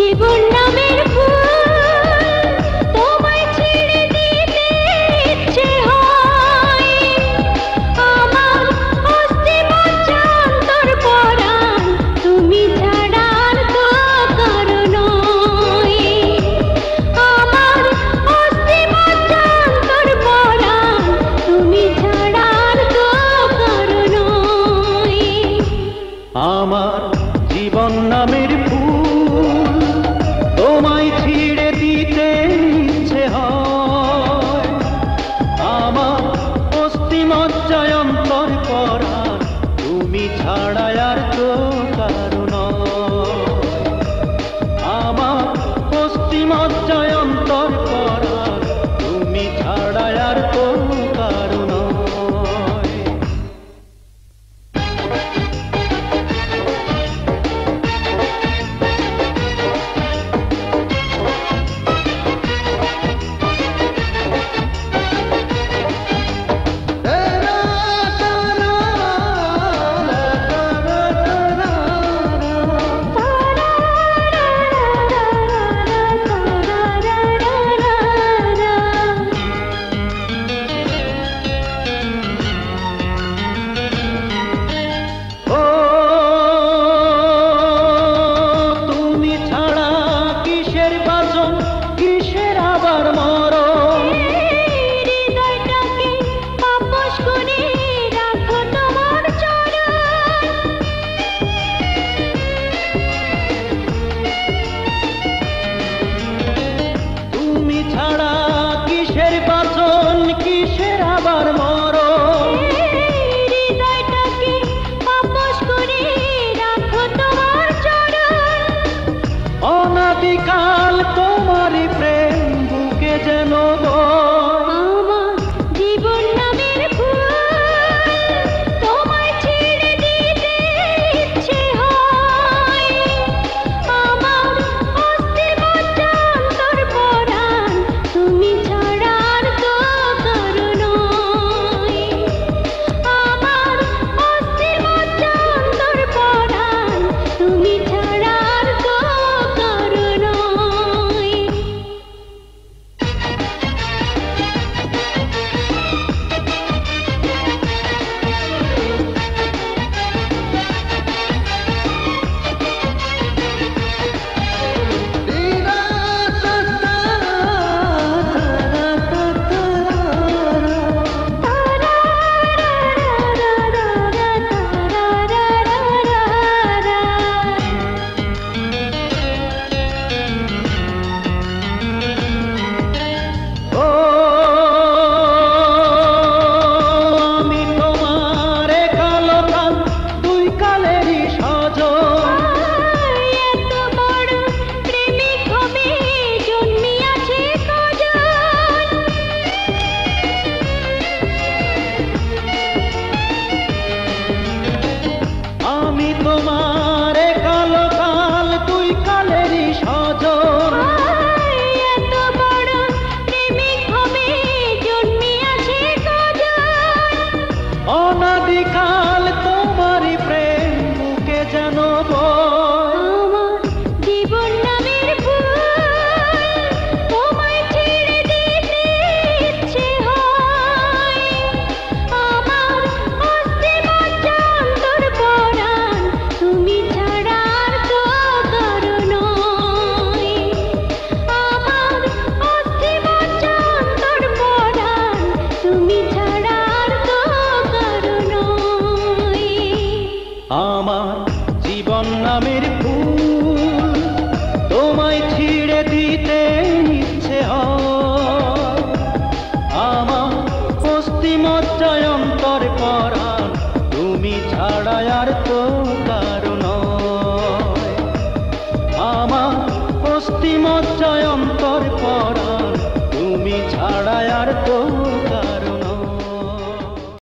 জীবন নামের ফুল তোমায় ছেড়ে দিতে ইচ্ছে হয়। আমার অস্থি মজ্জা অন্তর পরাণ তুমি ছাড়া আর তো কারো নয়। আমার অস্থি মজ্জা অন্তর পরাণ তুমি ছাড়া আর তো কারো নয়। আমার জীবন নামের ফুল তোমায় ছিঁড়ে দিতে ইচ্ছে হয়। আমার অস্থি মজ্জায় অন্তর পরাণ তুমি ছাড়া আর তো কারো নয়। আমার অস্থি মজ্জায় অন্তর পরাণ তুমি ছাড়া আর তো কারো নয়। অনাদিকাল তোমারই প্রেম বুকে যেন আমার জীবন নামের ফুল তোমায় ছেড়ে দিতে ইচ্ছে হয়। আমার অস্থি মজ্জা অন্তর পরাণ তুমি ছাড়া আর তো কারো নয়। আমার অস্থি মজ্জা অন্তর পরাণ তুমি ছাড়া আর তো কারো নয়। অনাদিকাল তোমারই প্রেম বুকে যেন আমার জীবন নামের ফুল তোমায় ছেড়ে দিতে ইচ্ছে হয়। আমার অস্থি মজ্জা অন্তর পরাণ তুমি ছাড়া আর তো কারো নয়। আমার অস্থি মজ্জা অন্তর পরাণ তুমি ছাড়া আর তো কারো নয়। আমার জীবন নামের ফুল তোমায় ছিঁড়ে দিতে ইচ্ছে হয়। আমার অস্থি মজ্জায় অন্তর পরাণ তুমি ছাড়া আর তো কারো নয়। আমার অস্থি মজ্জা